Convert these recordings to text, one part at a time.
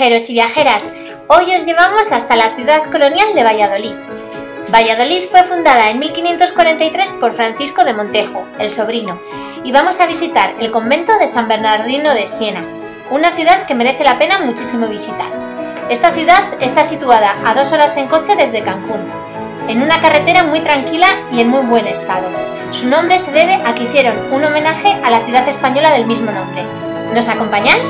viajeros y viajeras, hoy os llevamos hasta la ciudad colonial de Valladolid. Valladolid fue fundada en 1543 por Francisco de Montejo, el sobrino, y vamos a visitar el convento de San Bernardino de Siena, una ciudad que merece la pena muchísimo visitar. Esta ciudad está situada a 2 horas en coche desde Cancún, en una carretera muy tranquila y en muy buen estado. Su nombre se debe a que hicieron un homenaje a la ciudad española del mismo nombre. ¿Nos acompañáis?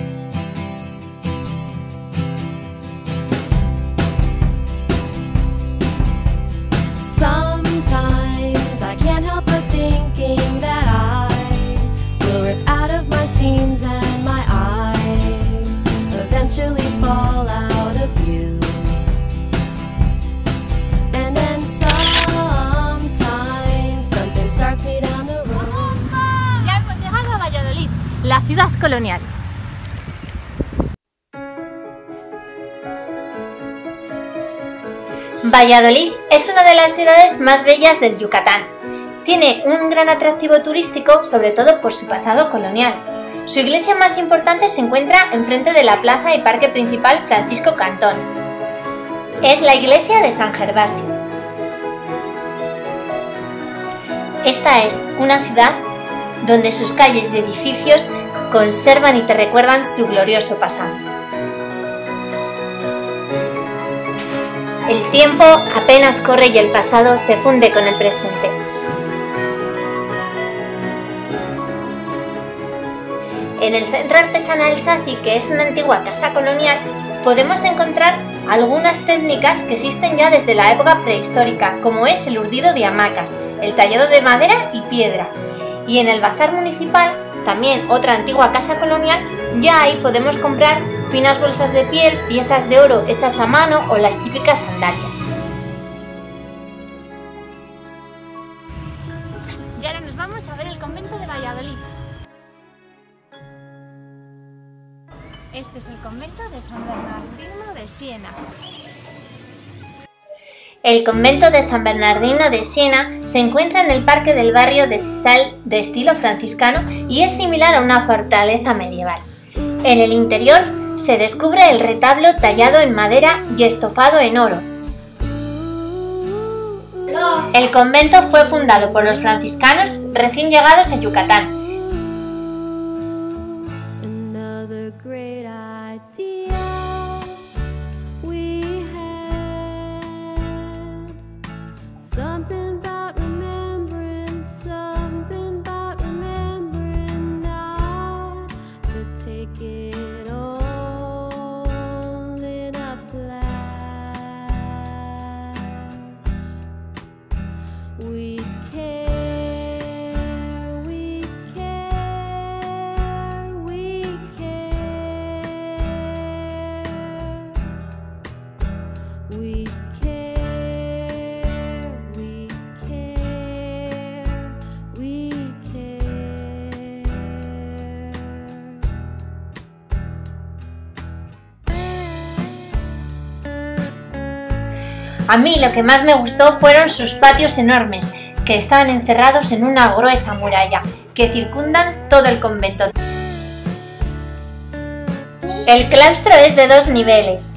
La ciudad colonial. Valladolid es una de las ciudades más bellas del Yucatán. Tiene un gran atractivo turístico, sobre todo por su pasado colonial. Su iglesia más importante se encuentra enfrente de la plaza y parque principal Francisco Cantón. Es la iglesia de San Gervasio. Esta es una ciudad donde sus calles y edificios conservan y te recuerdan su glorioso pasado. El tiempo apenas corre y el pasado se funde con el presente. En el centro artesanal Zazi, que es una antigua casa colonial, podemos encontrar algunas técnicas que existen ya desde la época prehistórica, como es el urdido de hamacas, el tallado de madera y piedra. Y en el bazar municipal, también otra antigua casa colonial, ya ahí podemos comprar finas bolsas de piel, piezas de oro hechas a mano o las típicas sandalias. Y ahora nos vamos a ver el convento de Valladolid. Este es el convento de San Bernardino de Siena. El convento de San Bernardino de Siena se encuentra en el parque del barrio de Sisal de estilo franciscano y es similar a una fortaleza medieval. En el interior se descubre el retablo tallado en madera y estofado en oro. El convento fue fundado por los franciscanos recién llegados a Yucatán. A mí lo que más me gustó fueron sus patios enormes, que estaban encerrados en una gruesa muralla, que circundan todo el convento. El claustro es de 2 niveles.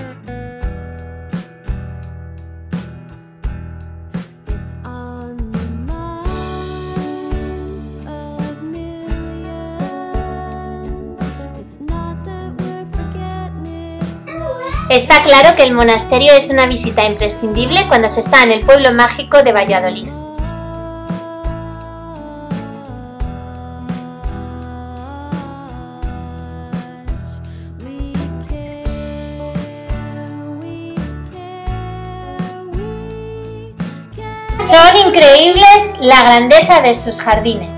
Está claro que el monasterio es una visita imprescindible cuando se está en el pueblo mágico de Valladolid. Son increíbles la grandeza de sus jardines.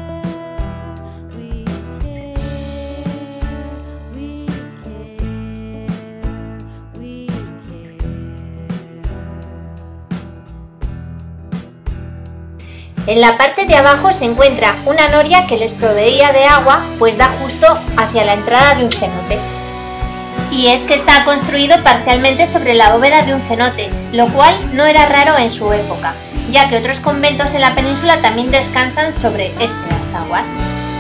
En la parte de abajo se encuentra una noria que les proveía de agua, pues da justo hacia la entrada de un cenote. Y es que está construido parcialmente sobre la bóveda de un cenote, lo cual no era raro en su época, ya que otros conventos en la península también descansan sobre estas aguas.